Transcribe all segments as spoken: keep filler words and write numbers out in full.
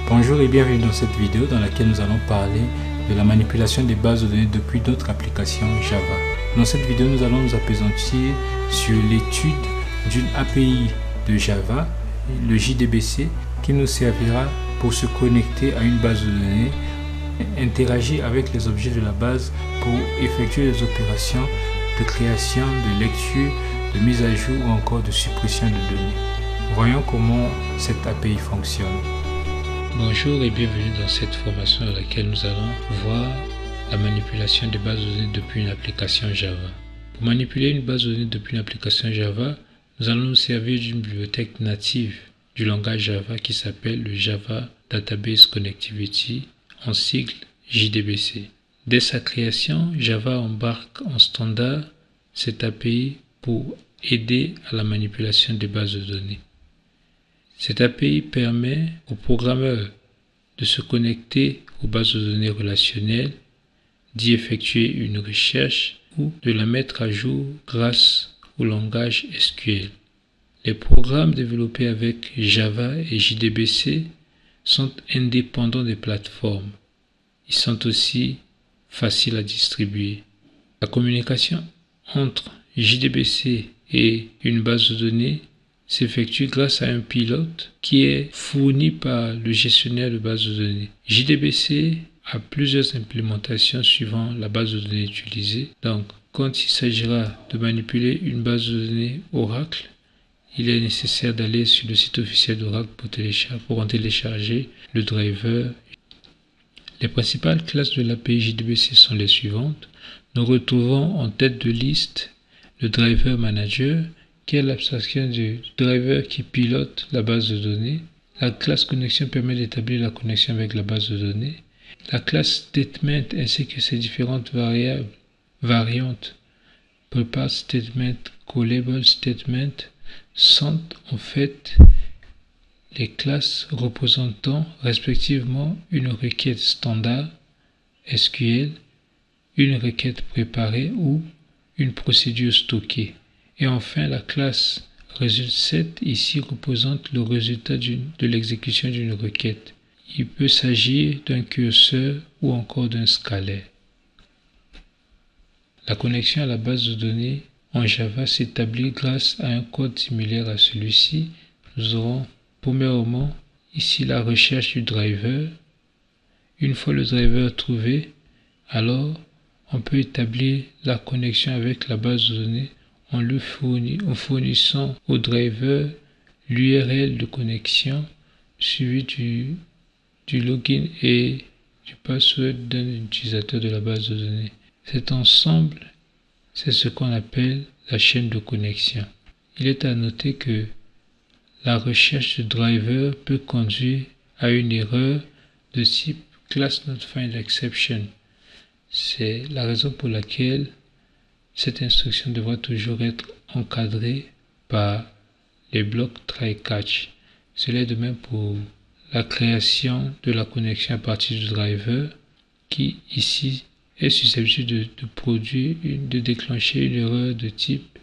Bonjour et bienvenue dans cette vidéo dans laquelle nous allons parler de la manipulation des bases de données depuis d'autres applications Java. Dans cette vidéo, nous allons nous appesantir sur l'étude d'une A P I de Java, le J D B C, qui nous servira pour se connecter à une base de données, interagir avec les objets de la base pour effectuer des opérations de création, de lecture, de mise à jour ou encore de suppression de données. Voyons comment cette A P I fonctionne. Bonjour et bienvenue dans cette formation dans laquelle nous allons voir la manipulation des bases de données depuis une application Java. Pour manipuler une base de données depuis une application Java, nous allons nous servir d'une bibliothèque native du langage Java qui s'appelle le Java Database Connectivity, en sigle J D B C. Dès sa création, Java embarque en standard cette A P I pour aider à la manipulation des bases de données. Cette A P I permet aux programmeurs de se connecter aux bases de données relationnelles, d'y effectuer une recherche ou de la mettre à jour grâce au langage S Q L. Les programmes développés avec Java et J D B C sont indépendants des plateformes. Ils sont aussi faciles à distribuer. La communication entre J D B C et une base de données s'effectue grâce à un pilote qui est fourni par le gestionnaire de base de données. J D B C a plusieurs implémentations suivant la base de données utilisée. Donc, quand il s'agira de manipuler une base de données Oracle, il est nécessaire d'aller sur le site officiel d'Oracle pour, télécharger, pour en télécharger le driver. Les principales classes de l'A P I J D B C sont les suivantes. Nous retrouvons en tête de liste le driver manager, qui est l'abstraction du driver qui pilote la base de données. La classe connexion permet d'établir la connexion avec la base de données. La classe statement ainsi que ses différentes variables, variantes, prepare statement, callable statement, sont en fait les classes représentant respectivement une requête standard S Q L, une requête préparée ou une procédure stockée. Et enfin, la classe result_set ici représente le résultat de l'exécution d'une requête. Il peut s'agir d'un curseur ou encore d'un scalaire. La connexion à la base de données en Java s'établit grâce à un code similaire à celui-ci. Nous aurons premièrement ici la recherche du driver. Une fois le driver trouvé, alors on peut établir la connexion avec la base de données en, le fournit, en fournissant au driver l'U R L de connexion suivi du, du login et du password d'un utilisateur de la base de données. Cet ensemble, c'est ce qu'on appelle la chaîne de connexion. Il est à noter que la recherche de driver peut conduire à une erreur de type class not find exception. C'est la raison pour laquelle cette instruction devra toujours être encadrée par les blocs try-catch. Cela est de même pour la création de la connexion à partir du driver qui ici est susceptible de, de produire, une, de déclencher une erreur de type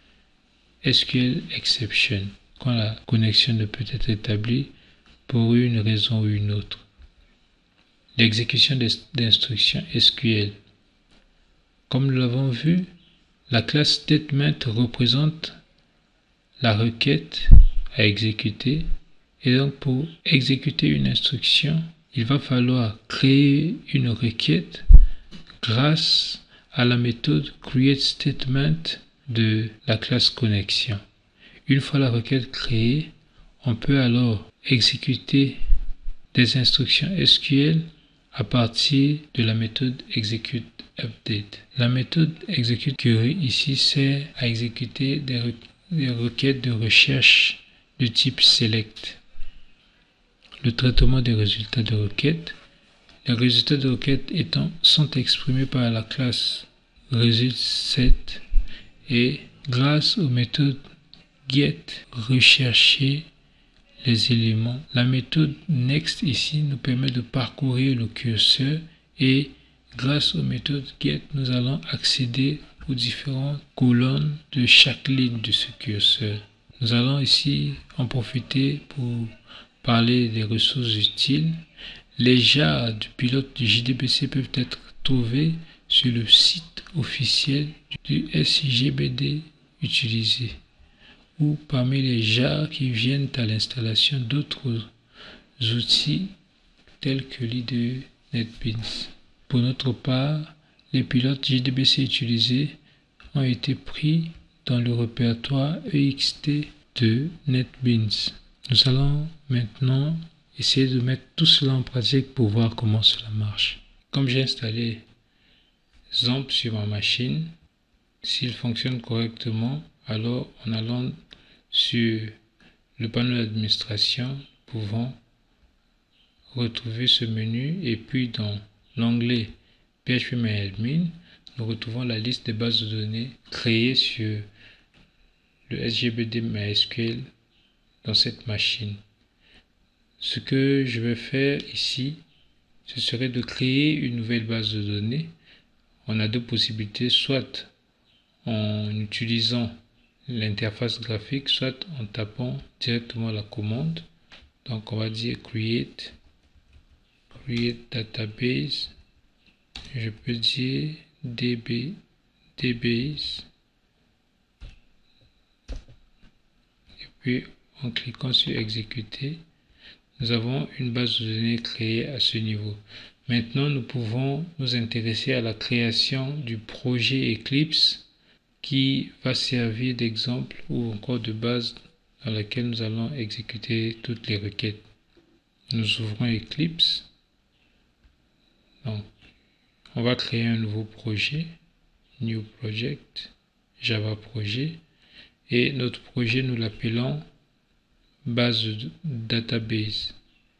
S Q L exception quand la connexion ne peut être établie pour une raison ou une autre. L'exécution d'instructions S Q L. Comme nous l'avons vu, la classe statement représente la requête à exécuter et donc pour exécuter une instruction, il va falloir créer une requête grâce à la méthode createStatement de la classe connexion. Une fois la requête créée, on peut alors exécuter des instructions S Q L à partir de la méthode executeUpdate. La méthode executeQuery ici sert à exécuter des, re des requêtes de recherche de type select. Le traitement des résultats de requête. Les résultats de requête étant sont exprimés par la classe result_set et grâce aux méthodes get rechercher les éléments. La méthode next ici nous permet de parcourir le curseur et grâce aux méthodes get nous allons accéder aux différentes colonnes de chaque ligne de ce curseur. Nous allons ici en profiter pour parler des ressources utiles. Les jars du pilote du J D B C peuvent être trouvés sur le site officiel du S G B D utilisé ou parmi les jars qui viennent à l'installation d'autres outils tels que l'I D E NetBeans. Pour notre part, les pilotes J D B C utilisés ont été pris dans le répertoire E X T de NetBeans. Nous allons maintenant essayer de mettre tout cela en pratique pour voir comment cela marche. Comme j'ai installé XAMPP sur ma machine, s'il fonctionne correctement, alors en allant sur le panneau d'administration, nous pouvons retrouver ce menu et puis dans l'onglet P H P MyAdmin, nous retrouvons la liste des bases de données créées sur le S G B D MySQL dans cette machine. Ce que je vais faire ici, ce serait de créer une nouvelle base de données. On a deux possibilités, soit en utilisant l'interface graphique, soit en tapant directement la commande. Donc on va dire create, create database, je peux dire db, dbase, et puis en cliquant sur exécuter, nous avons une base de données créée à ce niveau. Maintenant, nous pouvons nous intéresser à la création du projet Eclipse qui va servir d'exemple ou encore de base dans laquelle nous allons exécuter toutes les requêtes. Nous ouvrons Eclipse. Donc, on va créer un nouveau projet, New Project, Java Projet, et notre projet, nous l'appelons base de database.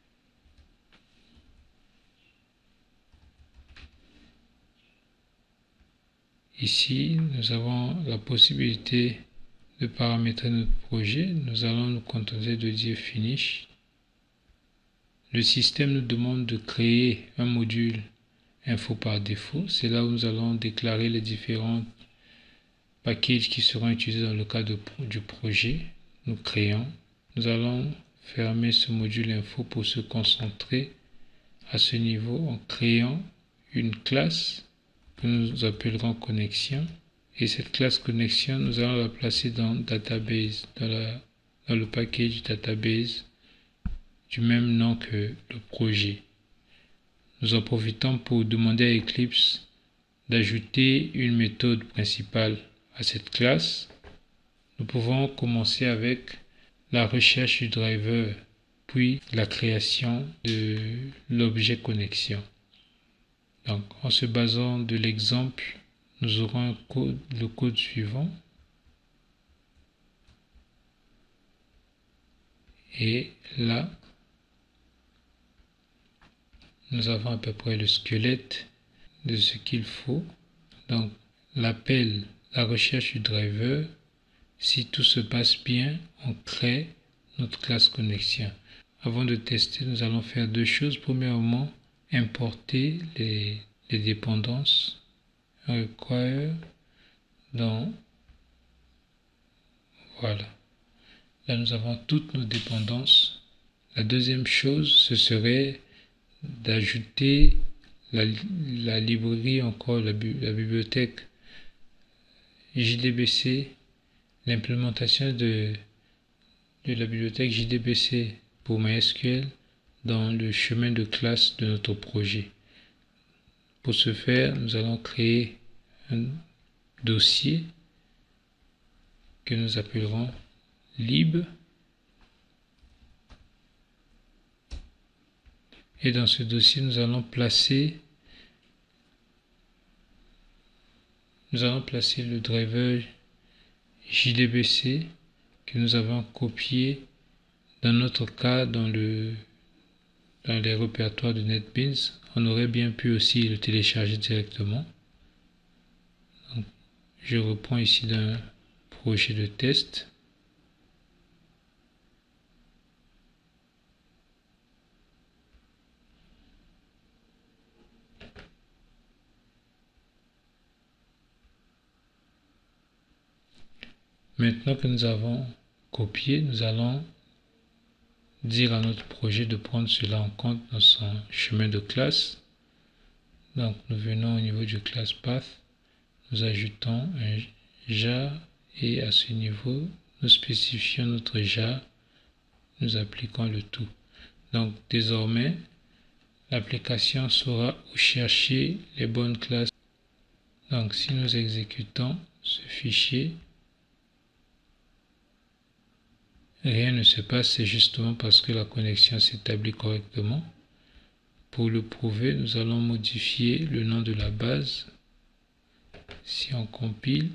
Ici, nous avons la possibilité de paramétrer notre projet. Nous allons nous contenter de dire Finish. Le système nous demande de créer un module info par défaut. C'est là où nous allons déclarer les différents packages qui seront utilisés dans le cadre du projet. Nous créons. Nous allons fermer ce module info pour se concentrer à ce niveau en créant une classe que nous appellerons connexion. Et cette classe connexion, nous allons la placer dans database, dans, la, dans le package database du même nom que le projet. Nous en profitons pour demander à Eclipse d'ajouter une méthode principale à cette classe. Nous pouvons commencer avec la recherche du driver, puis la création de l'objet connexion. Donc, en se basant de l'exemple, nous aurons un code, le code suivant. Et là, nous avons à peu près le squelette de ce qu'il faut. Donc, l'appel, la recherche du driver. Si tout se passe bien, on crée notre classe connexion. Avant de tester, nous allons faire deux choses. Premièrement, importer les, les dépendances. Require dans voilà. Là, nous avons toutes nos dépendances. La deuxième chose, ce serait d'ajouter la, la librairie, encore la, la bibliothèque J D B C, l'implémentation de, de la bibliothèque J D B C pour MySQL dans le chemin de classe de notre projet. Pour ce faire, nous allons créer un dossier que nous appellerons lib. Et dans ce dossier, nous allons placer nous allons placer le driver J D B C que nous avons copié dans notre cas dans le dans les répertoires de NetBeans. On aurait bien pu aussi le télécharger directement. Donc, je reprends ici d'un projet de test. Maintenant que nous avons copié, nous allons dire à notre projet de prendre cela en compte dans son chemin de classe. Donc nous venons au niveau du class path, nous ajoutons un jar et à ce niveau nous spécifions notre jar, nous appliquons le tout. Donc désormais l'application saura où chercher les bonnes classes. Donc si nous exécutons ce fichier, rien ne se passe, c'est justement parce que la connexion s'établit correctement. Pour le prouver, nous allons modifier le nom de la base. Si on compile,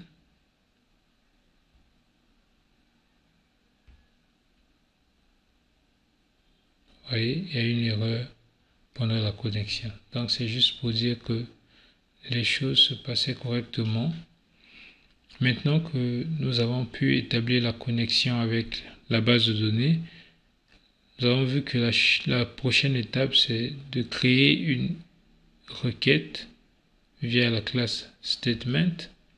vous voyez, il y a une erreur pendant la connexion. Donc c'est juste pour dire que les choses se passaient correctement. Maintenant que nous avons pu établir la connexion avec la base de données, nous avons vu que la, la prochaine étape, c'est de créer une requête via la classe statement.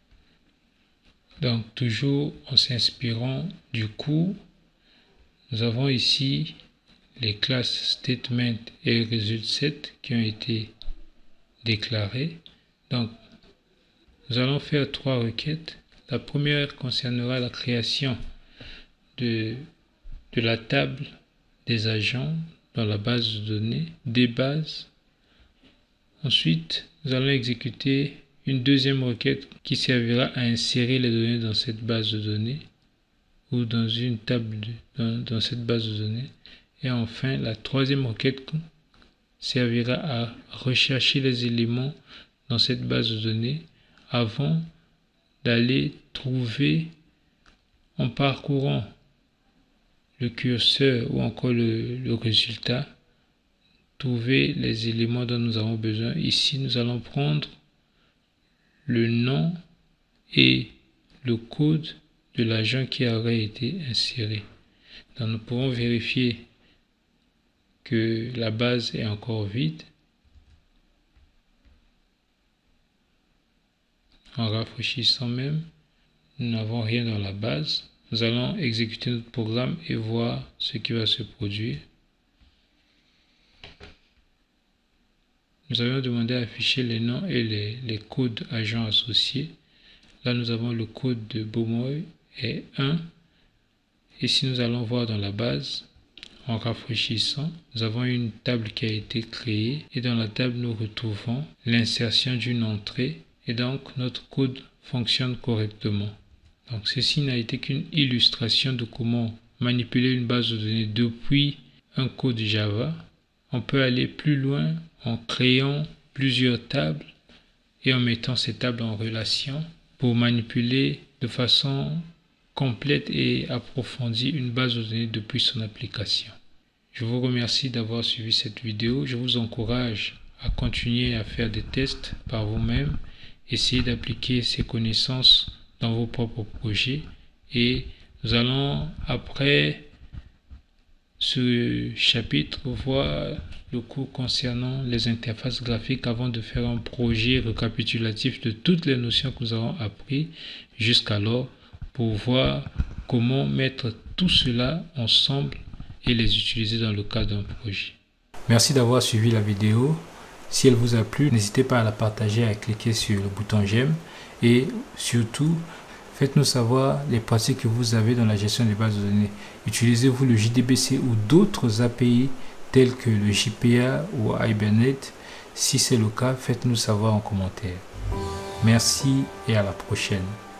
Donc toujours en s'inspirant du cours, nous avons ici les classes statement et result_set qui ont été déclarées. Donc nous allons faire trois requêtes. La première concernera la création de, de la table des agents dans la base de données, des bases. Ensuite, nous allons exécuter une deuxième requête qui servira à insérer les données dans cette base de données ou dans une table de, dans, dans cette base de données. Et enfin, la troisième requête servira à rechercher les éléments dans cette base de données avant d'aller trouver en parcourant le curseur ou encore le, le résultat, trouver les éléments dont nous avons besoin. Ici, nous allons prendre le nom et le code de l'agent qui aurait été inséré. Donc, nous pourrons vérifier que la base est encore vide. En rafraîchissant même, nous n'avons rien dans la base. Nous allons exécuter notre programme et voir ce qui va se produire. Nous avions demandé à afficher les noms et les, les codes agents associés. Là, nous avons le code de Beaumoy est un. Et si nous allons voir dans la base, en rafraîchissant, nous avons une table qui a été créée. Et dans la table, nous retrouvons l'insertion d'une entrée. Et donc, notre code fonctionne correctement. Donc, ceci n'a été qu'une illustration de comment manipuler une base de données depuis un code Java. On peut aller plus loin en créant plusieurs tables et en mettant ces tables en relation pour manipuler de façon complète et approfondie une base de données depuis son application. Je vous remercie d'avoir suivi cette vidéo. Je vous encourage à continuer à faire des tests par vous-même. Essayez d'appliquer ces connaissances dans vos propres projets et nous allons après ce chapitre voir le cours concernant les interfaces graphiques avant de faire un projet récapitulatif de toutes les notions que nous avons appris jusqu'alors pour voir comment mettre tout cela ensemble et les utiliser dans le cadre d'un projet. Merci d'avoir suivi la vidéo. Si elle vous a plu, n'hésitez pas à la partager et à cliquer sur le bouton j'aime. Et surtout, faites-nous savoir les pratiques que vous avez dans la gestion des bases de données. Utilisez-vous le J D B C ou d'autres A P I tels que le J P A ou Hibernate? Si c'est le cas, faites-nous savoir en commentaire. Merci et à la prochaine.